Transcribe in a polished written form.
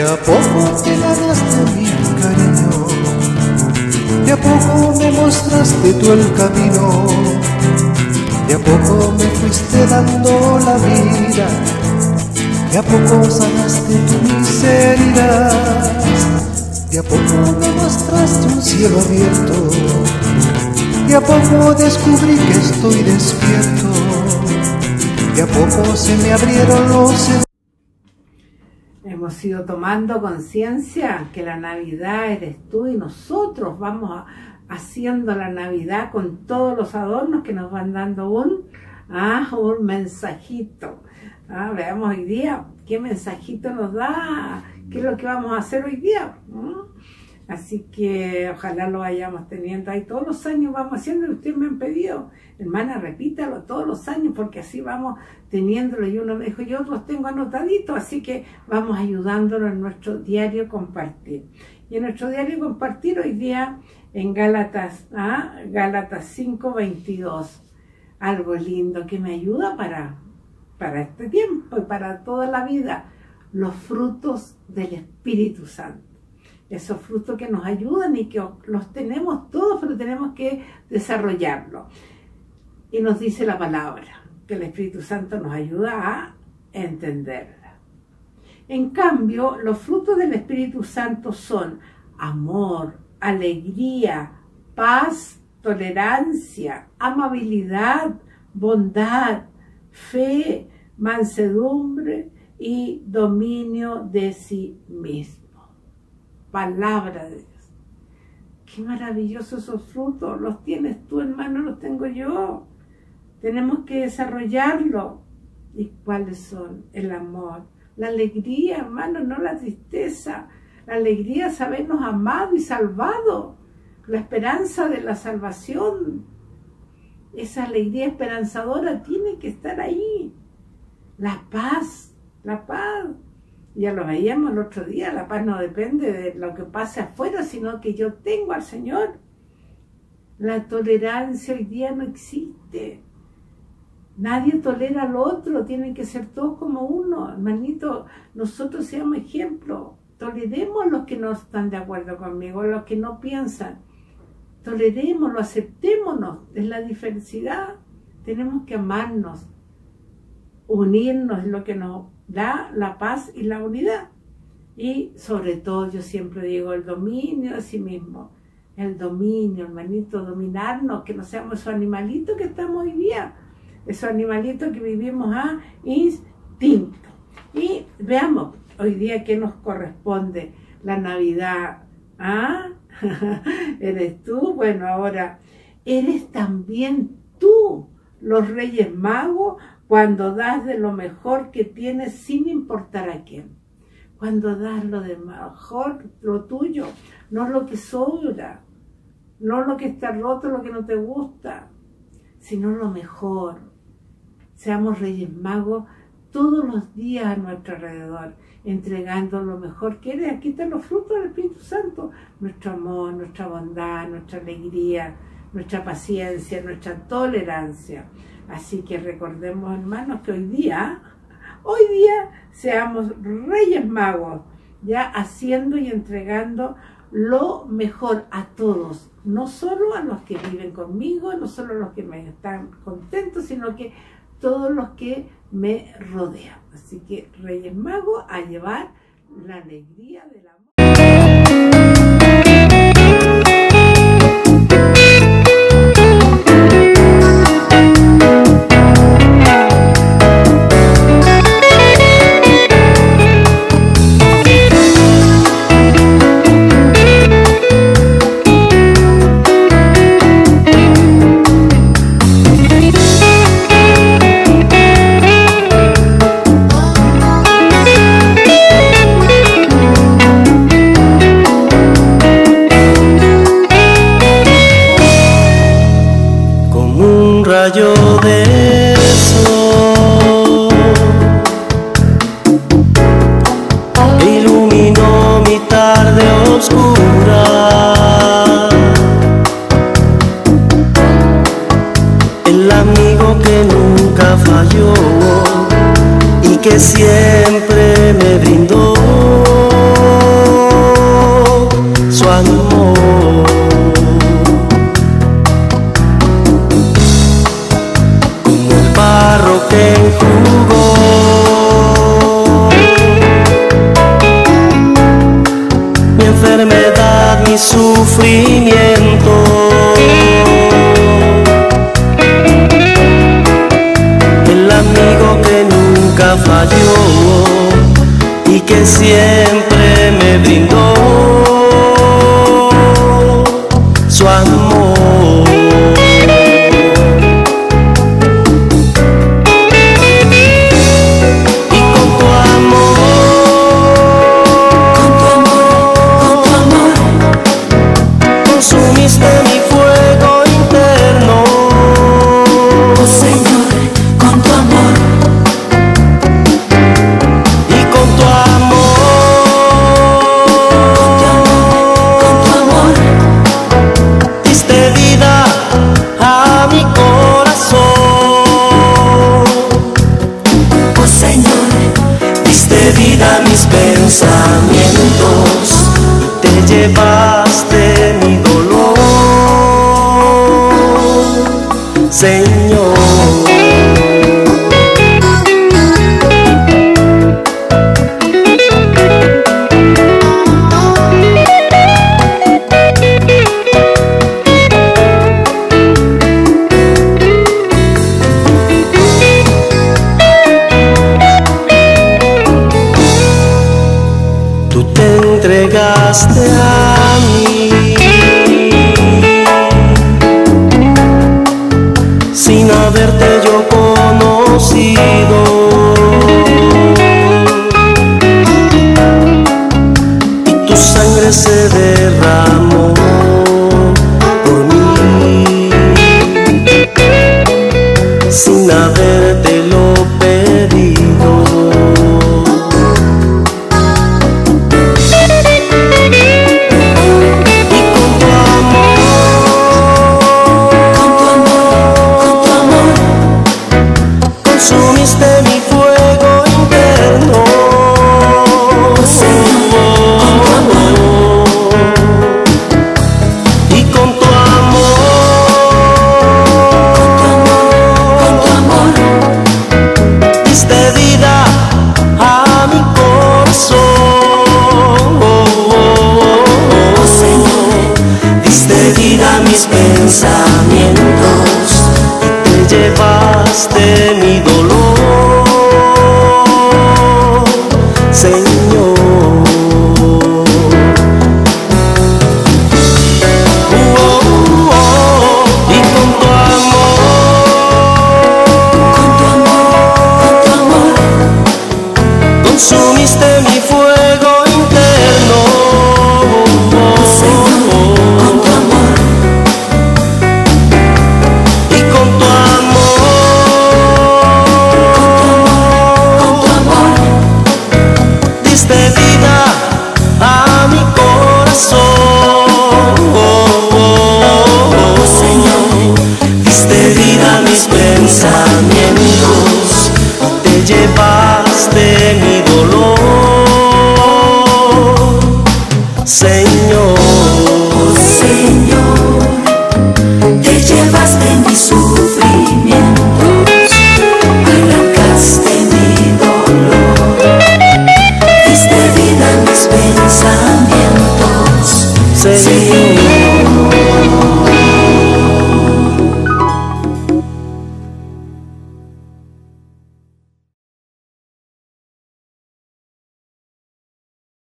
a poco te ganaste mi cariño, de a poco me mostraste tú el camino, de a poco me fuiste dando la vida, de a poco sanaste tu miseria, de a poco me mostraste un cielo abierto, de a poco descubrí que estoy despierto, de a poco se me abrieron los... Hemos ido tomando conciencia que la Navidad eres tú y nosotros vamos haciendo la Navidad con todos los adornos que nos van dando un mensajito. Veamos hoy día qué mensajito nos da, qué es lo que vamos a hacer hoy día. Así que ojalá lo vayamos teniendo ahí todos los años, vamos haciendo, ustedes me han pedido, hermana, repítalo todos los años porque así vamos teniéndolo. Y uno me dijo, yo los tengo anotaditos, así que vamos ayudándolo en nuestro diario compartir. Y en nuestro diario compartir hoy día en Gálatas 5:22, algo lindo que me ayuda para este tiempo y para toda la vida, los frutos del Espíritu Santo. Esos frutos que nos ayudan y que los tenemos todos, pero tenemos que desarrollarlos. Y nos dice la palabra, que el Espíritu Santo nos ayuda a entenderla. En cambio, los frutos del Espíritu Santo son amor, alegría, paz, tolerancia, amabilidad, bondad, fe, mansedumbre y dominio de sí mismo. Palabra de Dios. Qué maravillosos esos frutos. Los tienes tú, hermano, los tengo yo. Tenemos que desarrollarlo. ¿Y cuáles son? El amor, la alegría, hermano, no la tristeza. La alegría, sabernos amados y salvados. La esperanza de la salvación. Esa alegría esperanzadora tiene que estar ahí. La paz, la paz. Ya lo veíamos el otro día, la paz no depende de lo que pase afuera, sino que yo tengo al Señor. La tolerancia hoy día no existe. Nadie tolera al otro, tienen que ser todos como uno. Hermanito, nosotros seamos ejemplo. Toleremos a los que no están de acuerdo conmigo, a los que no piensan. Tolerémoslo, aceptémonos. Es la diversidad. Tenemos que amarnos. Unirnos es lo que nos da la paz y la unidad. Y sobre todo, yo siempre digo, el dominio de sí mismo. El dominio, hermanito, dominarnos, que no seamos esos animalitos que estamos hoy día. Esos animalitos que vivimos a instinto. Y veamos hoy día qué nos corresponde. La Navidad. ¿Eres tú? Bueno, ahora, ¿eres también tú los Reyes Magos? Cuando das de lo mejor que tienes sin importar a quién. Cuando das lo de mejor, lo tuyo, no lo que sobra, no lo que está roto, lo que no te gusta, sino lo mejor. Seamos Reyes Magos todos los días a nuestro alrededor, entregando lo mejor que eres. Aquí están los frutos del Espíritu Santo, nuestro amor, nuestra bondad, nuestra alegría, nuestra paciencia, nuestra tolerancia. Así que recordemos, hermanos, que hoy día seamos Reyes Magos, ya haciendo y entregando lo mejor a todos, no solo a los que viven conmigo, no solo a los que me están contentos, sino que todos los que me rodean. Así que Reyes Magos a llevar la alegría del amor. Rayo de sol iluminó mi tarde oscura, el amigo que nunca falló y que siempre me brindó mi sufrimiento. El amigo que nunca falló y que siempre me brindó su amor. Y con tu amor, consumiste mi fuego interno. Oh Señor, con tu amor. Y con tu amor, diste vida a mi corazón. Oh Señor, Diste vida a mis pensamientos y te llevaste mi dolor, Señor. Tú te entregaste a mí sin haberte yo conocido. Y tu sangre se derramó por mí sin habértelo pedido. Consumiste mi fuego interno. Y con tu amor, diste vida a mi corazón. Diste vida a mis pensamientos y te llevaste mi dolor.